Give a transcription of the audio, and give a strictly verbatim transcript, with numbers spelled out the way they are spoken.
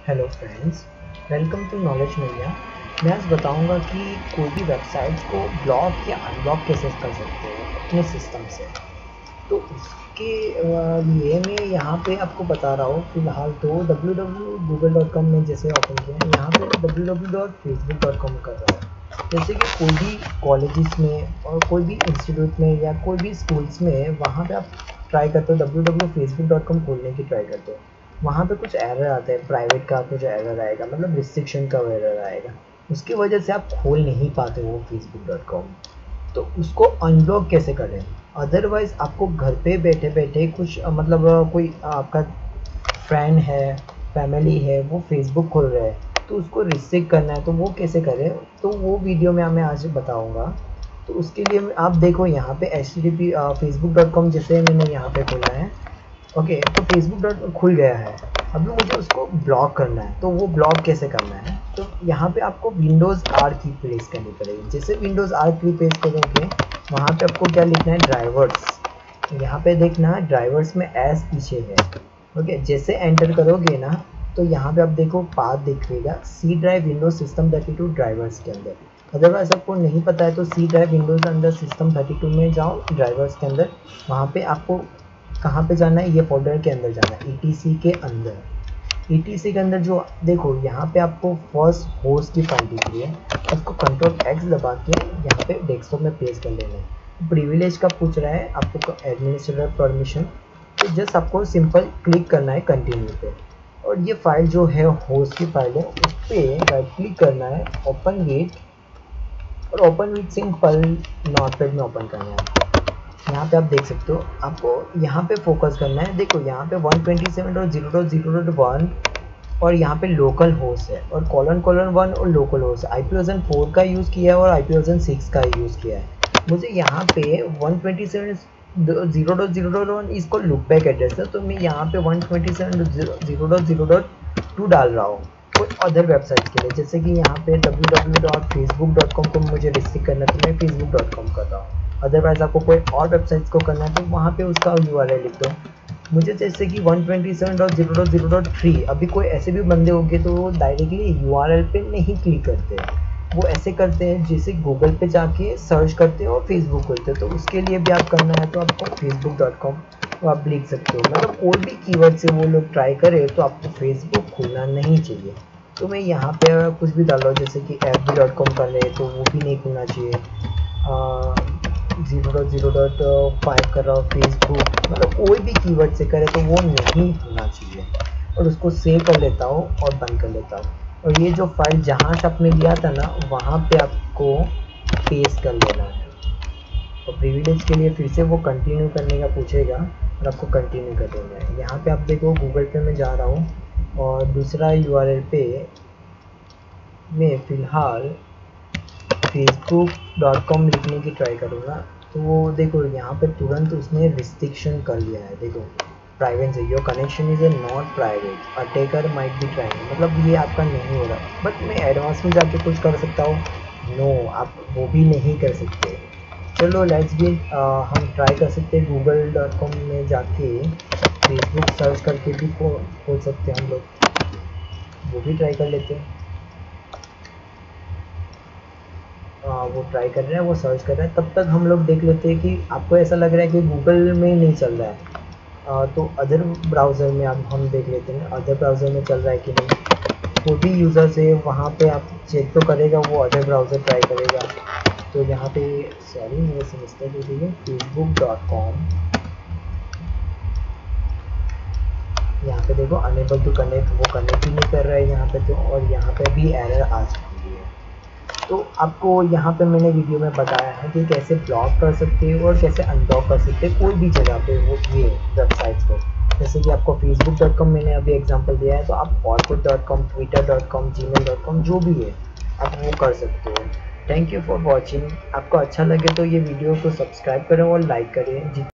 Hello friends, welcome to knowledge media. मैं आज बताऊंगा कि कोई भी वेबसाइट्स को ब्लॉक या अनब्लॉक कैसे कर सकते हो अपने सिस्टम से। तो उसके अ, लिए मैं यहाँ पे आपको बता रहा हूँ। फिलहाल तो W W Google dot com में जैसे ओपन किया है, यहाँ पे W W dot Facebook dot com कर रहा हूँ। जैसे कि कोई भी कॉलेजेस में और कोई भी इंस्टीट्यूट में या कोई भी स्कूल्स में, वहाँ पे आप ट्राई करते हो W W Facebook dot com खोलने की ट्राई करते हो। वहाँ पे कुछ एरर आता है, प्राइवेट का कुछ एरर आएगा, मतलब रिस्ट्रिक्शन का एरर आएगा। उसकी वजह से आप खोल नहीं पाते हो फेसबुक डॉट कॉम। तो उसको अनब्लॉक कैसे करें? अदरवाइज़ आपको घर पे बैठे बैठे कुछ अ, मतलब अ, कोई आपका फ्रेंड है, फैमिली है, वो फेसबुक खोल रहा है, तो उसको रिस्ट्रिक्ट करना है, तो वो कैसे करें? तो वो वीडियो में मैं आज बताऊंगा। तो उसके लिए आप देखो यहाँ पे H T T P Facebook dot com जैसे मैंने यहाँ पे खोला है। ओके, तो फेसबुक डॉट खुल गया है। अभी मुझे उसको ब्लॉक करना है, तो वो ब्लॉक कैसे करना है? तो यहाँ पे आपको विंडोज़ आर की प्रेस करनी पड़ेगी। जैसे विंडोज़ आर की प्रेस करोगे, वहाँ पे आपको क्या लिखना है? ड्राइवर्स। यहाँ पे देखना है ड्राइवर्स में एस पीछे है। ओके, जैसे एंटर करोगे ना, तो यहाँ पे आप देखो पाथ दिखेगा, C drive Windows system thirty two drivers के अंदर। अदरवाइज आपको नहीं पता है तो सी ड्राइव विंडोज अंदर सिस्टम थर्टी टू में जाओ, ड्राइवर्स के अंदर। वहाँ पे आपको कहाँ पे जाना है? ये फोल्डर के अंदर जाना है, ई टी सी के अंदर। ई टी सी के अंदर जो देखो यहाँ पे आपको फर्स्ट होस्ट की फाइल दिख रही है, उसको कंट्रोल एक्स दबा के यहाँ पे डेस्कटॉप में पेस्ट कर लेना है। प्रिविलेज का पूछ रहा है आपको, एडमिनिस्ट्रेटर परमिशन, तो जस्ट आपको सिंपल क्लिक करना है कंटिन्यू पे। और ये फाइल जो है होस्ट की फाइल है, उस पर राइट क्लिक करना है, ओपन विथ, और ओपन विथ सिंपल नोटपैड में ओपन करना है। यहाँ पे आप देख सकते हो, आपको यहाँ पे फोकस करना है। देखो यहाँ पे one twenty seven dot zero dot zero dot one और यहाँ पे लोकल होस्ट है, और कॉलन कॉलन वन और लोकल होस्ट है। आईपी वर्जन फोर का यूज़ किया है और आईपी वर्जन सिक्स का यूज़ किया है। मुझे यहाँ पे one twenty seven zero dot zero dot one इसको लुक बैक एड्रेस है, तो मैं यहाँ पे one twenty seven dot zero dot zero dot to डाल रहा हूँ कोई अदर वेबसाइट के लिए। जैसे कि यहाँ पे W W dot Facebook dot com को मुझे रिस्ट्रिक्ट करना है, तो मैं फेसबुक डॉट कॉम कर रहा हूँ। अदरवाइज आपको कोई और वेबसाइट्स को करना है तो वहाँ पे उसका यू आर एल लिख दो। मुझे जैसे कि one twenty seven dot zero dot zero dot three, अभी कोई ऐसे भी बंदे होंगे तो वो डायरेक्टली यू आर एल पे नहीं क्लिक करते, वो ऐसे करते हैं जैसे गूगल पे जाके सर्च करते हो और फेसबुक खोलते हो। तो उसके लिए भी आप करना है तो आपको फेसबुक डॉट कॉम तो आप लिख सकते हो। मतलब कोई भी कीवर्ड से वो लोग ट्राई करे तो आपको फेसबुक खोलना नहीं चाहिए। तो मैं यहाँ पे कुछ भी डाल रहा हूँ, जैसे कि एफ बी डॉट कॉम कर रहे तो वो भी नहीं खुलना चाहिए। Zero dot zero dot five कर रहा हूँ फेसबुक, मतलब कोई भी कीवर्ड से करे तो वो नहीं होना चाहिए। और उसको सेव कर लेता हूँ और बंद कर लेता हूँ। और ये जो फाइल जहाँ से आपने लिया था ना, वहाँ पे आपको पेस्ट कर लेना है। और प्रिविलेज के लिए फिर से वो कंटिन्यू करने का पूछेगा और आपको कंटिन्यू कर देना है। यहाँ पे आप देखो गूगल पे में जा रहा हूँ और दूसरा यू आर एल पे मैं फ़िलहाल फेसबुक डॉट कॉम लिखने की ट्राई करूँगा। तो वो देखो यहाँ पे तुरंत उसने रिस्ट्रिक्शन कर लिया है। देखो privacy, your connection is a not private, attacker might be trying, मतलब ये आपका नहीं हो रहा। बट मैं एडवांस में जाके कुछ कर सकता हूँ? नो, आप वो भी नहीं कर सकते। चलो लेट्स बी, हम ट्राई कर सकते हैं गूगल डॉट कॉम में जाके फेसबुक सर्च करके भी खोल सकते हैं हम लोग, वो भी ट्राई कर लेते हैं। आ, वो ट्राई कर रहे हैं, वो सर्च कर रहे हैं, तब तक हम लोग देख लेते हैं कि आपको ऐसा लग रहा है कि गूगल में नहीं चल रहा है। आ, तो अदर ब्राउज़र में आप हम देख लेते हैं अदर ब्राउज़र में चल रहा है कि नहीं। कोई भी यूज़र से वहाँ पे आप चेक तो करेगा, वो अदर ब्राउज़र ट्राई करेगा। तो यहाँ पे सॉरी मेरे से मिस्टेक हो गई है, फेसबुक डॉट कॉम, यहाँ पे देखो अनेबल टू कनेक्ट, वो कनेक्ट ही नहीं कर रहा है यहाँ पे तो। और यहाँ पे भी एरर आ चुकी है। तो आपको यहाँ पे मैंने वीडियो में बताया है कि कैसे ब्लॉक कर सकते हो और कैसे अनब्लॉक कर सकते हो कोई भी जगह पे वो ये वेबसाइट्स को। जैसे कि आपको फेसबुक डॉट कॉम मैंने अभी एग्जांपल दिया है, तो आप Orkut dot com, Twitter dot com, Gmail dot com जो भी है आप वो कर सकते हो। Thank you for watching. आपको अच्छा लगे तो ये वीडियो को सब्सक्राइब करें और लाइक करें।